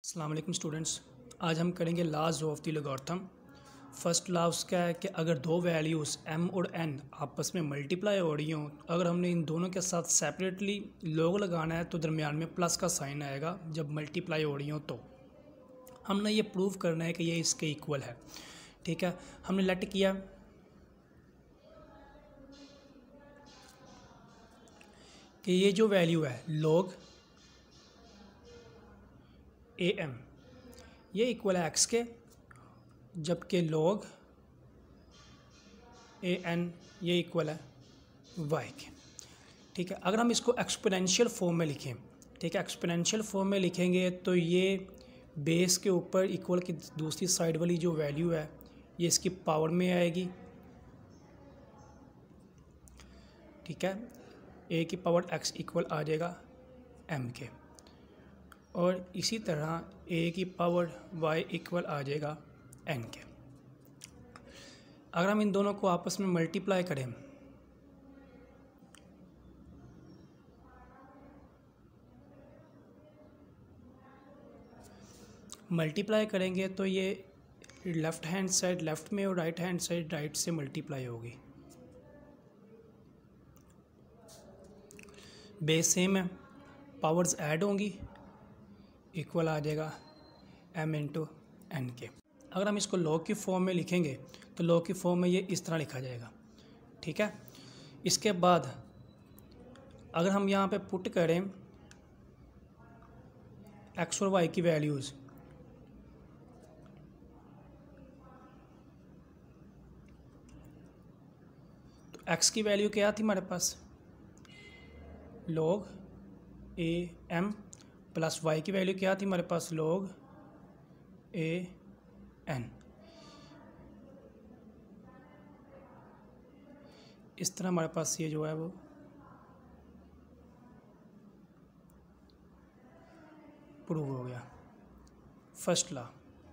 अस्सलाम वालेकुम स्टूडेंट्स। आज हम करेंगे laws of the logarithm. First law उसका है कि अगर दो वैल्यूज़ m और n आपस में मल्टीप्लाई हो रही हों, अगर हमने इन दोनों के साथ सेपरेटली लॉग लगाना है तो दरमियान में प्लस का साइन आएगा जब मल्टीप्लाई हो रही हों। तो हमने ये प्रूव करना है कि ये इसके इक्वल है। ठीक है, हमने लेट किया कि ये जो वैल्यू है log am ये इक्वल है x के, जबकि log an ये इक्वल है y के। ठीक है, अगर हम इसको एक्सपोनेंशियल फॉर्म में लिखें, ठीक है, एक्सपोनेंशियल फॉर्म में लिखेंगे तो ये बेस के ऊपर इक्वल की दूसरी साइड वाली जो वैल्यू है ये इसकी पावर में आएगी। ठीक है, a की पावर x इक्वल आ जाएगा m के, और इसी तरह a की पावर y इक्वल आ जाएगा n के। अगर हम इन दोनों को आपस में मल्टीप्लाई करें करेंगे तो ये लेफ़्ट हैंड साइड लेफ़्ट में और राइट हैंड साइड राइट से मल्टीप्लाई होगी। बेस सेम है, पावर्स ऐड होंगी, इक्वल आ जाएगा m इंटू n के। अगर हम इसको लॉग की फॉर्म में लिखेंगे तो लॉग की फॉर्म में ये इस तरह लिखा जाएगा। ठीक है, इसके बाद अगर हम यहाँ पे पुट करें x और y की वैल्यूज़, तो x की वैल्यू क्या थी हमारे पास, log am, प्लस y की वैल्यू क्या थी हमारे पास, log an। इस तरह हमारे पास ये जो है वो प्रूव हो गया फर्स्ट लॉ।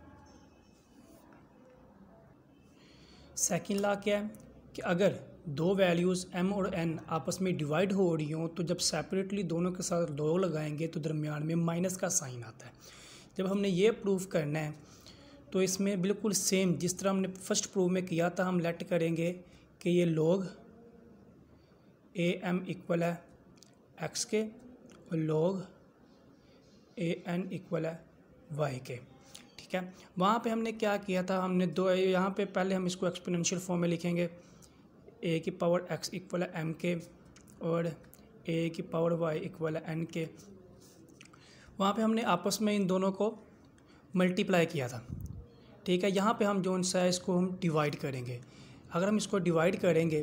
सेकंड लॉ क्या है कि अगर दो वैल्यूज़ m और n आपस में डिवाइड हो रही हों तो जब सेपरेटली दोनों के साथ लॉग लगाएंगे तो दरमियान में माइनस का साइन आता है। जब हमने ये प्रूव करना है तो इसमें बिल्कुल सेम जिस तरह हमने फर्स्ट प्रूव में किया था, हम लेट करेंगे कि ये log am इक्वल है x के और log an इक्वल है y के। ठीक है, वहाँ पे हमने क्या किया था, हमने दो यहाँ पे पहले हम इसको एक्सपोनेंशियल फॉर्म में लिखेंगे, a की पावर x इक्वल है m के और a की पावर y इक्वल है n के। वहाँ पे हमने आपस में इन दोनों को मल्टीप्लाई किया था। ठीक है, यहाँ पे हम जो सा है इसको हम डिवाइड करेंगे। अगर हम इसको डिवाइड करेंगे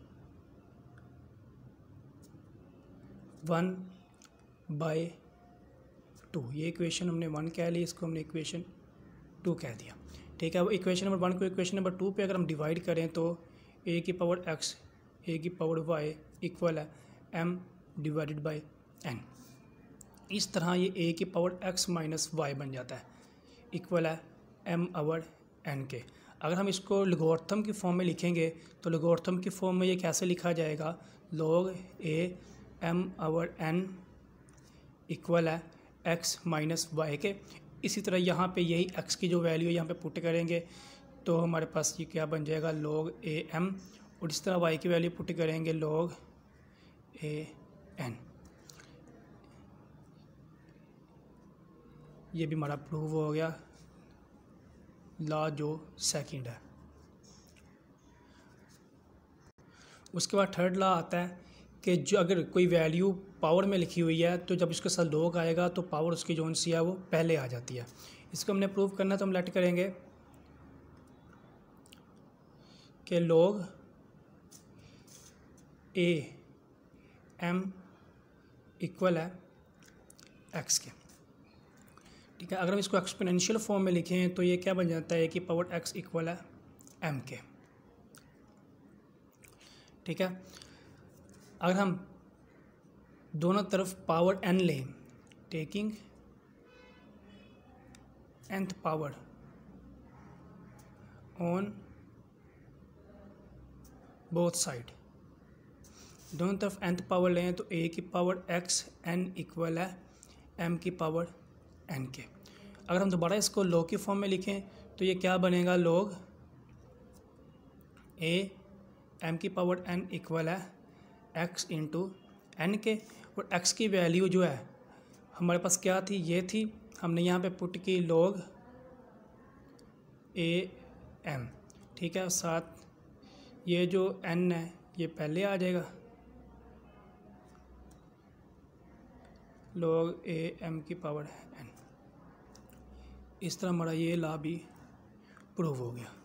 1/2, ये इक्वेशन हमने 1 कह ली, इसको हमने इक्वेशन 2 कह दिया। ठीक है, वो इक्वेशन नंबर 1 को इक्वेशन नंबर 2 पे अगर हम डिवाइड करें तो a की पावर x a की पावर y इक्वल है m डिवाइडेड बाय n। इस तरह ये a की पावर x माइनस y बन जाता है, इक्वल है m ओवर n के। अगर हम इसको लॉगरिथम की फॉर्म में लिखेंगे तो लॉगरिथम की फॉर्म में ये कैसे लिखा जाएगा, log a m over n equal है x माइनस y के। इसी तरह यहाँ पे यही x की जो वैल्यू है यहाँ पे पुट करेंगे तो हमारे पास ये क्या बन जाएगा, log a m, और इस तरह y की वैल्यू पुट करेंगे log a n। ये भी हमारा प्रूव हो गया लॉ जो सेकंड है। उसके बाद थर्ड लॉ आता है कि जो अगर कोई वैल्यू पावर में लिखी हुई है तो जब इसके साथ लॉग आएगा तो पावर उसकी जो सी है वो पहले आ जाती है। इसको हमने प्रूव करना है तो हम लेट करेंगे कि log a m इक्वल है x के। ठीक है, अगर हम इसको एक्सपोनेंशियल फॉर्म में लिखें तो ये क्या बन जाता है, a की पावर x इक्वल है m के। ठीक है, अगर हम दोनों तरफ पावर n लें, taking nth power on both side, दोनों तरफ nth पावर लें तो a की पावर x n इक्वल है m की पावर n के। अगर हम दोबारा इसको लॉग की फॉर्म में लिखें तो ये क्या बनेगा, लॉग ए एम की पावर एन इक्वल है एक्स इंटू एन के, और एक्स की वैल्यू जो है हमारे पास क्या थी, ये थी, हमने यहाँ पे पुट की लॉग ए एम, ठीक है। साथ ये जो एन है ये पहले आ जाएगा, लॉग ए एम की पावर एन। इस तरह हमारा ये ला भी प्रूव हो गया।